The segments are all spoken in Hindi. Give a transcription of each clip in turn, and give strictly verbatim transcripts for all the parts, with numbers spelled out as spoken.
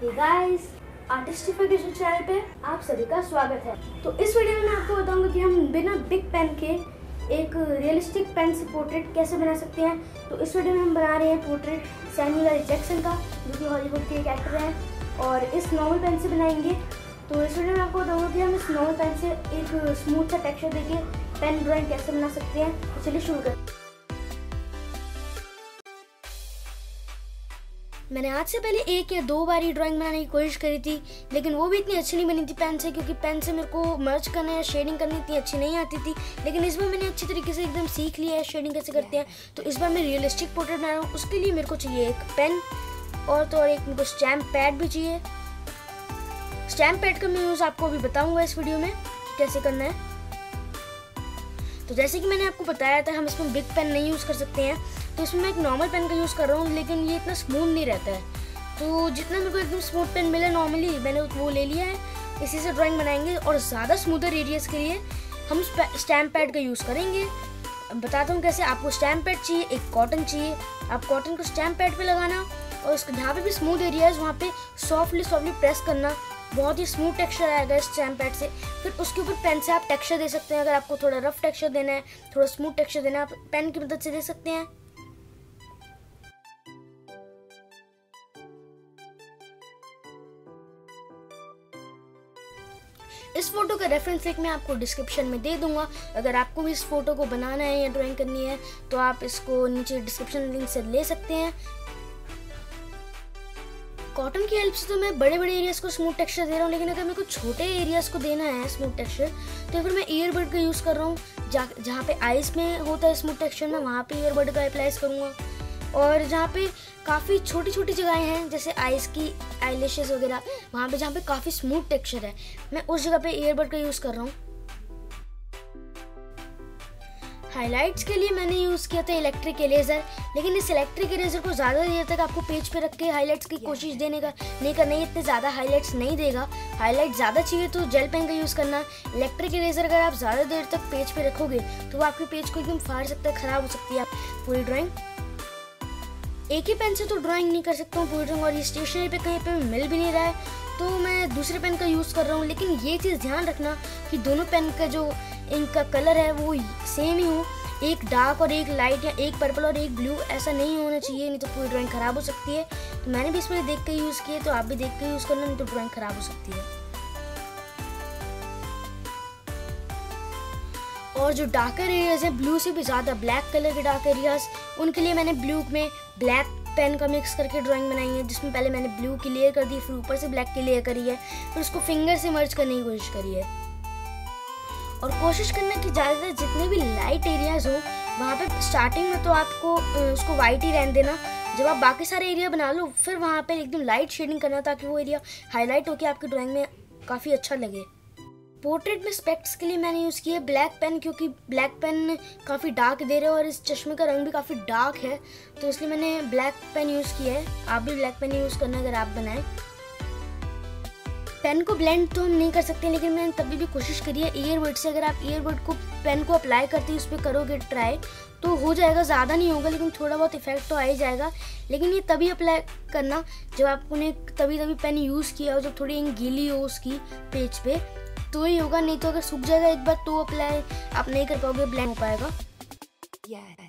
हे गाइस, आर्टिस्टिफिकेशन चैनल पे आप सभी का स्वागत है। तो इस वीडियो में मैं आपको बताऊंगा कि हम बिना बिग पेन के एक रियलिस्टिक पेन से पोर्ट्रेट कैसे बना सकते हैं। तो इस वीडियो में हम बना रहे हैं पोर्ट्रेट सैमुअल एल जैक्सन का, जो कि हॉलीवुड के एक एक्टर हैं, और इस नॉर्मल पेन से बनाएंगे। तो इस वीडियो में आपको बताऊंगा कि हम इस नॉर्मल पेन से एक स्मूथ सा टेक्सचर देके पेन ड्राइंग कैसे बना सकते हैं। तो चलिए शुरू करते हैं। मैंने आज से पहले एक या दो बार ही ड्राइंग बनाने की कोशिश करी थी, लेकिन वो भी इतनी अच्छी नहीं बनी थी पेन से, क्योंकि पेन से मेरे को मर्ज करना या शेडिंग करनी इतनी अच्छी नहीं आती थी। लेकिन इस बार मैंने अच्छी तरीके से एकदम सीख लिया है शेडिंग कैसे करते हैं। तो इस बार मैं रियलिस्टिक पोर्ट्रेट बना रहा हूँ। उसके लिए मेरे को चाहिए एक पेन और तो और एक मेरे को स्टैम्प पैड भी चाहिए। स्टैम्प पैड का मैं यूज़ आपको अभी बताऊँगा इस वीडियो में कि कैसे करना है। तो जैसे कि मैंने आपको बताया था, हम इसमें बिग पेन नहीं यूज़ कर सकते हैं, तो इसमें मैं एक नॉर्मल पेन का यूज़ कर रहा हूँ, लेकिन ये इतना स्मूथ नहीं रहता है। तो जितना मेरे को एकदम स्मूथ पेन मिला नॉर्मली, मैंने वो ले लिया है। इसी से ड्राइंग बनाएंगे और ज़्यादा स्मूथर एरियाज़ के लिए हम स्टैम्प पैड का यूज़ करेंगे। बताता हूँ कैसे। आपको स्टैम्प पैड चाहिए, एक कॉटन चाहिए। आप कॉटन को स्टैम्प पैड पे लगाना और उसके जहाँ पे भी स्मूथ एरियाज वहाँ पे सॉफ्टली सॉफ्टली प्रेस करना। बहुत ही स्मूथ टेक्सचर आएगा इस स्टैम्प पैड से। फिर उसके ऊपर पेन से आप टेक्सचर दे सकते हैं। अगर आपको थोड़ा रफ टेक्सचर देना है, थोड़ा स्मूथ टेक्सचर देना है, आप पेन की मदद से दे सकते हैं। इस फोटो का रेफरेंस लिंक मैं आपको डिस्क्रिप्शन में दे दूंगा। अगर आपको भी इस फोटो को बनाना है या ड्राइंग करनी है तो आप इसको नीचे डिस्क्रिप्शन लिंक से ले सकते हैं। कॉटन की हेल्प से तो मैं बड़े बड़े एरियाज को स्मूथ टेक्सचर दे रहा हूँ, लेकिन अगर मेरे को छोटे एरियाज को देना है स्मूथ टेक्सचर तो फिर मैं ईयरबड का यूज़ कर रहा हूँ। जहाँ पे आइज में होता है स्मूथ टेक्सचर, मैं वहाँ पे ईयरबड का अप्लाई करूँगा। और जहाँ पे काफ़ी छोटी छोटी जगहें हैं, जैसे आइज की आईलैशेस वगैरह, वहाँ पे जहाँ पे काफ़ी स्मूथ टेक्सचर है, मैं उस जगह पे ईयरबड का यूज़ कर रहा हूँ। हाइलाइट्स के लिए मैंने यूज़ किया था इलेक्ट्रिक इरेजर, लेकिन इस इलेक्ट्रिक इरेजर को ज़्यादा देर तक आपको पेज पे रख के हाइलाइट्स की कोशिश देने का नहीं करना है। इतने ज़्यादा हाइलाइट्स नहीं देगा। हाइलाइट ज़्यादा चाहिए तो जेल पेन का यूज़ करना। इलेक्ट्रिक इरेजर अगर आप ज़्यादा देर तक पेज पे रखोगे तो वो आपके पेज को एकदम फाड़ सकता है, ख़राब हो सकती है पूरी ड्राइंग। एक ही पेन से तो ड्राइंग नहीं कर सकता हूँ पूरी ड्राइंग, और ये स्टेशनरी पे कहीं पे मिल भी नहीं रहा है, तो मैं दूसरे पेन का यूज़ कर रहा हूँ। लेकिन ये चीज़ ध्यान रखना कि दोनों पेन का जो इनका कलर है वो सेम ही हो। एक डार्क और एक लाइट, या एक पर्पल और एक ब्लू, ऐसा नहीं होना चाहिए, नहीं तो पूरी ड्राइंग ख़राब हो सकती है। तो मैंने भी इसमें देख के यूज़ किए, तो आप भी देख के यूज़ करना, नहीं तो ड्राइंग ख़राब हो सकती है। और जो डार्कर एरियाज है, ब्लू से भी ज़्यादा ब्लैक कलर के डार्क एरियाज, उनके लिए मैंने ब्लू में ब्लैक पेन का मिक्स करके ड्राइंग बनाई है, जिसमें पहले मैंने ब्लू की लेयर कर दी, फिर ऊपर से ब्लैक की लेयर करी है, फिर उसको फिंगर से मर्ज करने की कोशिश करी है। और कोशिश करना कि ज़्यादातर जितने भी लाइट एरियाज हो वहाँ पे स्टार्टिंग में तो आपको उसको वाइट ही रहने देना। जब आप बाकी सारे एरिया बना लो, फिर वहाँ पे एकदम लाइट शेडिंग करना, ताकि वो एरिया हाईलाइट होकर आपकी ड्राइंग में काफ़ी अच्छा लगे। पोर्ट्रेट में स्पेक्ट्स के लिए मैंने यूज़ किया ब्लैक पेन, क्योंकि ब्लैक पेन काफ़ी डार्क दे रहे हैं और इस चश्मे का रंग भी काफ़ी डार्क है, तो इसलिए मैंने ब्लैक पेन यूज़ किया है। आप भी ब्लैक पेन यूज़ करना अगर आप बनाएं। पेन को ब्लेंड तो हम नहीं कर सकते, लेकिन मैंने तभी भी कोशिश करी है ईयरबड से। अगर आप ईयरबड को पेन को अप्लाई करते ही उस पर करोगे ट्राई, तो हो जाएगा। ज़्यादा नहीं होगा, लेकिन थोड़ा बहुत इफेक्ट तो आ ही जाएगा। लेकिन ये तभी अप्लाई करना जब आपने तभी तभी पेन यूज़ किया हो, जब थोड़ी गीली हो उसकी पेज पे, तो ही होगा। नहीं तो अगर सूख जाएगा एक बार तो अप्लाई आप नहीं कर पाओगे, ब्लेंड हो पाएगा। yeah.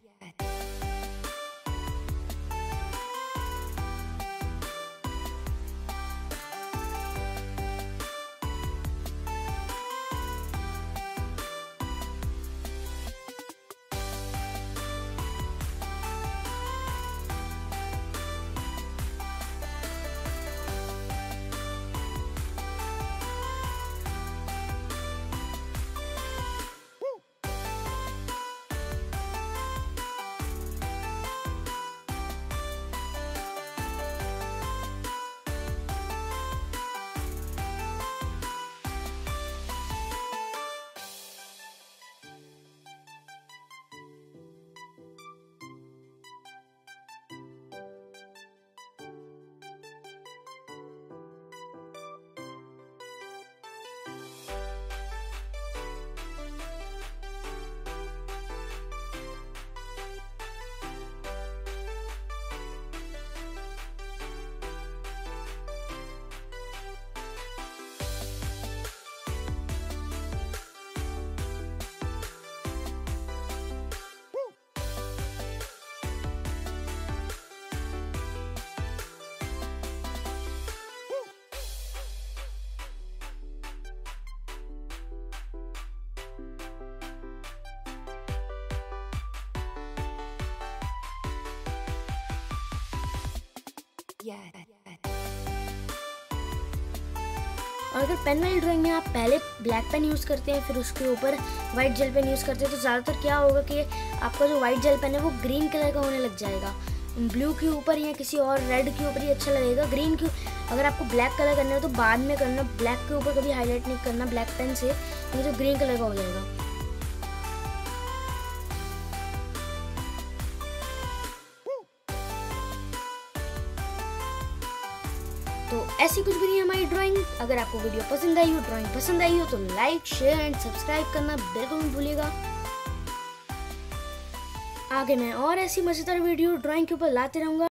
और अगर पेन वाली ड्राइंग में आप पहले ब्लैक पेन यूज़ करते हैं फिर उसके ऊपर वाइट जेल पेन यूज़ करते हैं तो ज़्यादातर क्या होगा कि आपका जो वाइट जेल पेन है वो ग्रीन कलर का होने लग जाएगा। ब्लू के ऊपर या किसी और रेड के ऊपर ही अच्छा लगेगा। ग्रीन के अगर आपको ब्लैक कलर करना है तो बाद में करना, ब्लैक के ऊपर कभी हाईलाइट नहीं करना ब्लैक पेन से, नहीं तो ग्रीन कलर का हो जाएगा। तो ऐसी कुछ भी नहीं हमारी ड्राइंग। अगर आपको वीडियो पसंद आई हो, ड्राइंग पसंद आई हो तो लाइक शेयर एंड सब्सक्राइब करना बिल्कुल मत भूलिएगा। आगे मैं और ऐसी मजेदार वीडियो ड्राइंग के ऊपर लाते रहूँगा।